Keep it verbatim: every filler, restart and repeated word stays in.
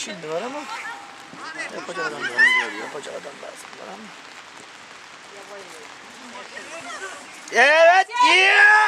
şimdi var ama yapacak adam lazım. Yapacak adam lazım var ama. Evet, yeah!